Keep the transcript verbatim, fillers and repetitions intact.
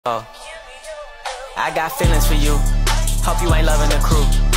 Oh, I got feelings for you. Hope you ain't loving the crew.